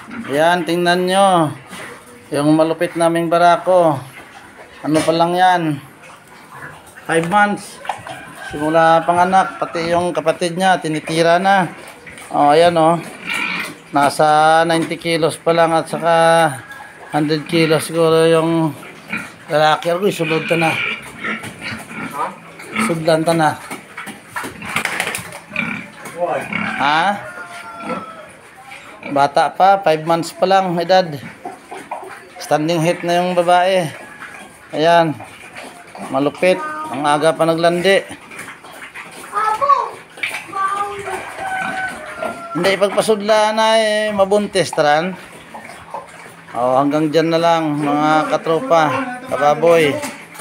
Ayan, tingnan nyo. Yung malupit naming barako. Ano pa lang yan? 5 months. Simula panganak. Pati yung kapatid niya, tinitira na. O, ayan o. Nasa 90 kilos pa lang at saka 100 kilos siguro yung lalaki. Uy, sulod ta na. Sudlan ta na. Ha? Bata pa, 5 months pa lang edad. Standing heat na yung babae. Ayan. Malupit. Ang aga pa naglandi. Hindi ipagpasudlaan na mabuntis taran. Hanggang dyan na lang mga katropa, kababoy.